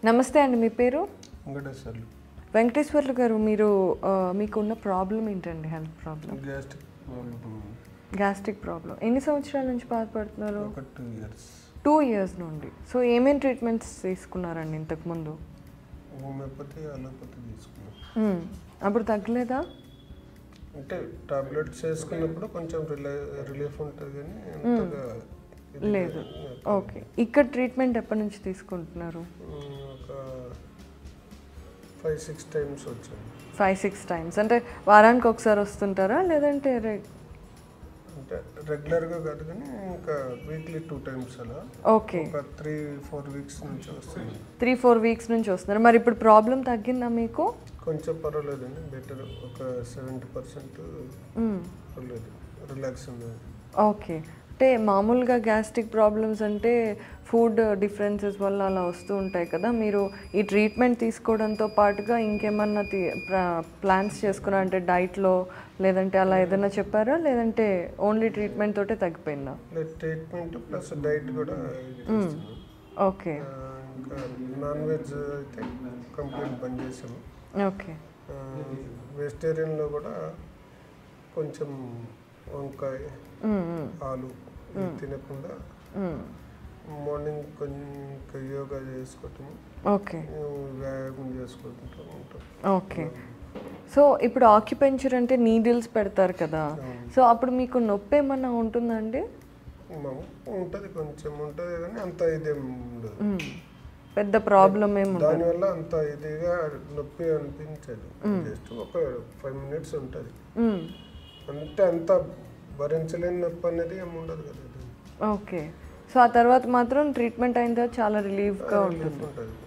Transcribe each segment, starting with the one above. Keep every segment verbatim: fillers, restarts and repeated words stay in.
నమస్తే అండి, మీ పేరు? వెంకటేశ్వర్లు. వెంకటేశ్వర్లు గారు, మీరు మీకున్న ప్రాబ్లం ఏంటండి? Health problem? Gastric problem. Gastric problem ఎన్ని సంవత్సరాల నుంచి బాధపడుతున్నారు? ఒక టూ ఇయర్స్. టూ ఇయర్స్ నుండి. సో ఏమేమి ట్రీట్మెంట్స్ తీసుకున్నారండి ఇంతకుముందు? హోమియోపతి, అలోపతి తీసుకున్నాం. అప్పుడు తగ్గలేదా? అంటే టాబ్లెట్స్ వేసుకున్నప్పుడు కొంచెం రిలే రిలీఫ్ ఉంటుంది కానీ అంతగా లేదు. ఓకే, ఇక్కడ ట్రీట్మెంట్ ఎప్పటి నుంచి తీసుకుంటున్నారు? ఒక ఫైవ్ సిక్స్ టైమ్స్ వచ్చాను. ఫైవ్ సిక్స్ టైమ్స్ అంటే వారానికి ఒకసారి వస్తుంటారా, లేదంటే అంటే రెగ్యులర్గా కాదు కానీ ఇంకా వీక్లీ టూ టైమ్స్ అలా. ఓకే, ఒక త్రీ ఫోర్ వీక్స్ నుంచి వస్తుంది. త్రీ ఫోర్ వీక్స్ నుంచి వస్తున్నారు. మరి ఇప్పుడు ప్రాబ్లం తగ్గిందా మీకు? కొంచెం పర్వాలేదండి, బెటర్. ఒక సెవెంటీ పర్సెంట్ పర్లేదు, రిలాక్స్ ఉంది. ఓకే, అంటే మామూలుగా గ్యాస్ట్రిక్ ప్రాబ్లమ్స్ అంటే ఫుడ్ డిఫరెన్సెస్ వల్ల అలా వస్తూ ఉంటాయి కదా. మీరు ఈ ట్రీట్మెంట్ తీసుకోవడంతో పాటుగా ఇంకేమన్నా ప్లాన్స్ చేసుకున్నా అంటే డైట్లో, లేదంటే అలా ఏదైనా చెప్పారా, లేదంటే ఓన్లీ ట్రీట్మెంట్ తోటే తగ్గిపోయిందా? ట్రీట్మెంట్ ప్లస్ డైట్ కూడా. ఓకే, ఇంకా నాన్ వెజ్ అయితే కంప్లీట్ బంద్ చేసాము. ఓకే, వెజిటేరియన్లో కూడా కొంచెం వంకాయ, ఆలు తినకుండా మార్నింగ్ కొంచెం యోగా చేసుకోవటము, ఓకే, వ్యాయామం చేసుకుంటూ ఉంటాం. ఓకే. సో ఇప్పుడు ఆక్యుపెంచర్ అంటే నీడిల్స్ పెడతారు కదా, సో అప్పుడు మీకు నొప్పి ఏమన్నా ఉంటుందండి? ఉంటుంది, కొంచెం ఉంటుంది కానీ అంత ఇదేం ఉండదు, పెద్ద ప్రాబ్లం ఏమి ఉండదు. దానివల్ల అంత ఇదిగా నొప్పి అనిపించదు. జస్ట్ ఒక ఫైవ్ మినిట్స్ ఉంటుంది, అంటే అంత భరించలేని నొప్పి అనేది ఏమి ఉండదు కదా. ఓకే, సో ఆ తర్వాత మాత్రం ట్రీట్మెంట్ అయిన తర్వాత చాలా రిలీఫ్గా ఉంటుంది.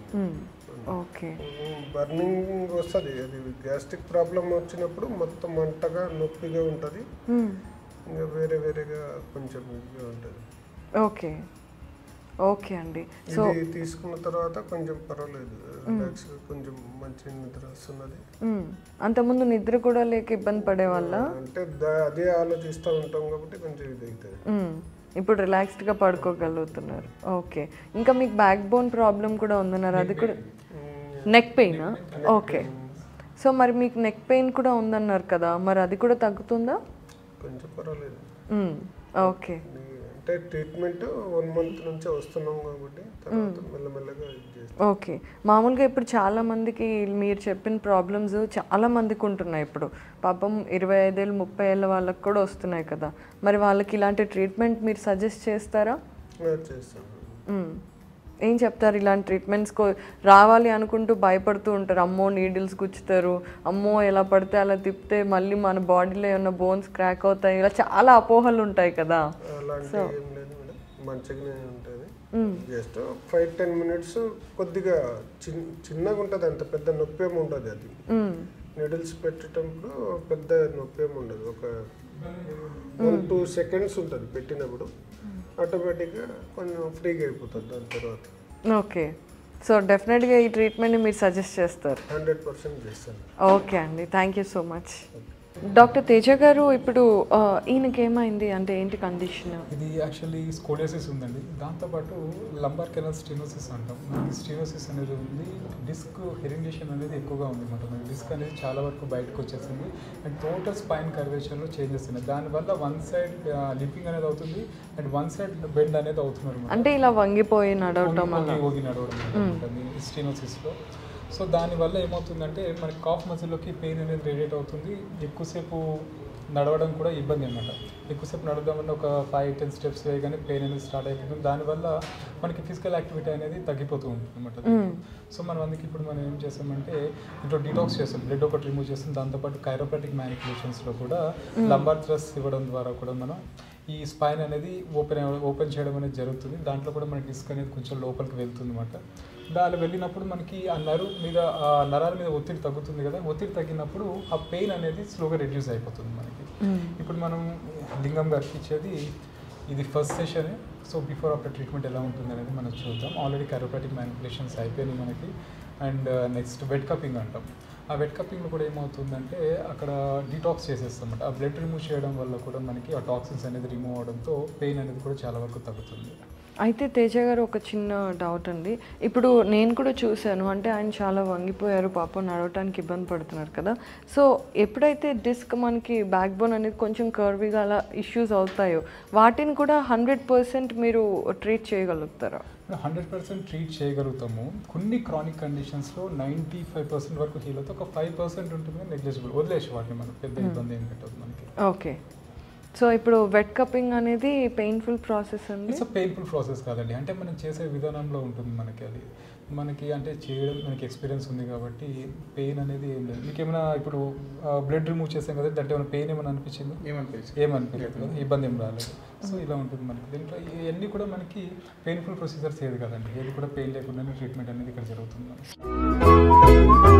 ఓకే, బర్నింగ్ వస్తుంది. అది గ్యాస్ట్రిక్ ప్రాబ్లం వచ్చినప్పుడు మొత్తం మంటగా నొప్పిగా ఉంటుంది, ఇంకా వేరే వేరేగా కొంచెం ఇదిగా ఉంటుంది. ఓకే, ఓకే అండి. సో తీసుకున్న తర్వాత కొంచెం పర్వాలేదు, రిలాక్స్, కొంచెం మంచి నిద్ర వస్తున్నది. అంతకుముందు నిద్ర కూడా లేక ఇబ్బంది పడే వాళ్ళ? అంటే అదే ఆలోచిస్తూ ఉంటాం కాబట్టి కొంచెం ఇది అవుతుంది. ఇప్పుడు రిలాక్స్డ్గా పడుకోగలుగుతున్నారు. ఓకే, ఇంకా మీకు బ్యాక్ బోన్ ప్రాబ్లం కూడా ఉందన్నారు, అది కూడా నెక్ పెయినా? ఓకే, సో మరి మీకు నెక్ పెయిన్ కూడా ఉందన్నారు కదా, మరి అది కూడా తగ్గుతుందా? కొంచెం పర్వాలేదు. ఓకే, అంటే ట్రీట్మెంట్ వన్ మంత్ నుంచే వస్తున్నాం కాబట్టి తర్వాత మెల్లమెల్లగా. ఓకే, మామూలుగా ఇప్పుడు చాలా మందికి మీరు చెప్పిన ప్రాబ్లమ్స్ చాలా మందికి ఉంటున్నాయి. ఇప్పుడు పాపం ఇరవై ఐదేళ్ళు ముప్పై ఏళ్ళ వాళ్ళకి కూడా వస్తున్నాయి కదా, మరి వాళ్ళకి ఇలాంటి ట్రీట్మెంట్ మీరు సజెస్ట్ చేస్తారా? చేస్తాను. ఏం చెప్తారు? ఇలాంటి ట్రీట్మెంట్స్కో రావాలి అనుకుంటూ భయపడుతూ ఉంటారు. అమ్మో నీడిల్స్ గుచ్చుతారు, అమ్మో ఎలా పడితే అలా తిప్పితే మళ్ళీ మన బాడీలో ఏమన్నా బోన్స్ క్రాక్ అవుతాయి, ఇలా చాలా అపోహలు ఉంటాయి కదా. అలాంటి ఏం లేదు మేడం, మంచిగానే ఉంటుంది. జస్ట్ ఫైవ్ టెన్ మినిట్స్ కొద్దిగా చిన్న చిన్నగా ఉంటుంది, అంత పెద్ద నొప్పి ఏమి ఉండదు. అది నీడిల్స్ పెట్టేటప్పుడు పెద్ద నొప్పి ఏమి ఉండదు, ఒక వన్ టూ సెకండ్స్ ఉంటుంది పెట్టినప్పుడు, ఆటోమేటిక్గా కొంచెం ఫ్రీగా అయిపోతుంది దాని తర్వాత. ఓకే, సో డెఫినెట్గా ఈ ట్రీట్మెంట్ని మీరు సజెస్ట్ చేస్తారు? హండ్రెడ్ పర్సెంట్ చేస్తాను. ఓకే అండి, thank you so much. Doctor Teja గారు, ఇప్పుడు ఈయనకి ఏమైంది అంటే ఏంటి కండిషన్? ఇది యాక్చువల్లీ స్కోలియోసిస్ ఉందండి, దాంతోపాటు లంబార్ కెనాల్ స్టెనోసిస్ అంటాం. మనకి స్టెనోసిస్ అనేది ఉంది, డిస్క్ హెరింగేషన్ అనేది ఎక్కువగా ఉంది అనమాట. మనకి డిస్క్ అనేది చాలా వరకు బయటకు వచ్చేసింది అండ్ టోటల్ స్పైన్ కర్వేషన్లో చేంజెస్ ఉన్నాయి. దానివల్ల వన్ సైడ్ లింపింగ్ అనేది అవుతుంది అండ్ వన్ సైడ్ బెండ్ అనేది అవుతున్నారు, అంటే ఇలా వంగిపోయి నడవడం, వంగి నడవడం ఉంటుంది స్టెనోసిస్లో. సో దానివల్ల ఏమవుతుందంటే మనకి కాఫ్ మజిల్లోకి పెయిన్ అనేది రేడియేట్ అవుతుంది, ఎక్కువసేపు నడవడం కూడా ఇబ్బంది అనమాట. ఎక్కువసేపు నడవడం ఒక ఫైవ్ టెన్ స్టెప్స్ వేయగానే పెయిన్ అనేది స్టార్ట్ అయిపోతుంది, దానివల్ల మనకి ఫిజికల్ యాక్టివిటీ అనేది తగ్గిపోతూ ఉంటుంది అనమాట. సో మనం అందుకే ఇప్పుడు మనం ఏం చేస్తామంటే ఇంట్లో డిటాక్స్ చేస్తాం, బ్లడ్ ఒకటి రిమూవ్ చేస్తాం, దాంతోపాటు కైరోప్రాటిక్ మ్యానిపులేషన్స్లో కూడా లంబార్ థ్రస్ట్ ఇవ్వడం ద్వారా కూడా మనం ఈ స్పైన్ అనేది ఓపెన్ ఓపెన్ చేయడం అనేది జరుగుతుంది. దాంట్లో కూడా మన డిస్క్ అనేది కొంచెం లోపలికి వెళ్తుంది అనమాట. దాని వెళ్ళినప్పుడు మనకి ఆ నరు మీద ఆ నరాల మీద ఒత్తిడి తగ్గుతుంది కదా, ఒత్తిడి తగ్గినప్పుడు ఆ పెయిన్ అనేది స్లోగా రిడ్యూస్ అయిపోతుంది మనకి. ఇప్పుడు మనం లింగం గారికి ఇచ్చేది ఇది first session. So before after treatment ఎలా ఉంటుంది అనేది మనం చూద్దాం. ఆల్రెడీ కైరోప్రాటిక్ మ్యానిపులేషన్స్ అయిపోయినాయి మనకి అండ్ నెక్స్ట్ వెట్ కప్పింగ్ అంటాం. ఆ వెట్ కప్పింగ్లో కూడా ఏమవుతుందంటే అక్కడ డీటాక్స్ చేసేస్తామన్నమాట. ఆ బ్లడ్ రిమూవ్ చేయడం వల్ల కూడా మనకి ఆ టాక్సిన్స్ అనేది రిమూవ్ అవడంతో పెయిన్ అనేది కూడా చాలా వరకు తగ్గుతుంది. అయితే తేజ గారు ఒక చిన్న డౌట్ అండి. ఇప్పుడు నేను కూడా చూశాను, అంటే ఆయన చాలా వంగిపోయారు పాపం, నడవటానికి ఇబ్బంది పడుతున్నారు కదా. సో ఎప్పుడైతే డిస్క్ మనకి బ్యాక్ బోన్ అనేది కొంచెం కర్వీగా అలా ఇష్యూస్ అవుతాయో వాటిని కూడా హండ్రెడ్ పర్సెంట్ మీరు ట్రీట్ చేయగలుగుతారా? హండ్రెడ్ పర్సెంట్ ట్రీట్ చేయగలుగుతాము. కొన్ని క్రానిక్ కండిషన్స్లో నైంటీ ఫైవ్ పర్సెంట్ వరకు హీల్ అవుతుంది. ఒక ఫైవ్ పర్సెంట్ ఉంటుంది నెగ్లెజిబుల్, వదిలేసి వాటిని మనకు పెద్ద ఇబ్బంది ఏం పెట్టదు మనకి. ఓకే. సో ఇప్పుడు వెట్ కప్పింగ్ అనేది పెయిన్ఫుల్ ప్రాసెస్ అండి? ఇట్స్ పెయిన్ఫుల్ ప్రాసెస్ కాదండి, అంటే మనం చేసే విధానంలో ఉంటుంది మనకి. అది మనకి అంటే చేయడం మనకి ఎక్స్పీరియన్స్ ఉంది కాబట్టి పెయిన్ అనేది ఏం లేదు. మీకు ఏమైనా ఇప్పుడు బ్లడ్ రిమూవ్ చేసాం కదా, దాంట్లో ఏమైనా పెయిన్ ఏమైనా అనిపించింది? ఏమనిపించింది? ఏమనిపించలేదు కదా, ఇబ్బంది ఏం రాలేదు. సో ఇలా ఉంటుంది మనకి. దీంట్లో ఇవన్నీ కూడా మనకి పెయిన్ఫుల్ ప్రొసీజర్స్ ఏది కదండి, ఏది కూడా పెయిన్ లేకుండానే ట్రీట్మెంట్ అనేది ఇక్కడ జరుగుతుంది.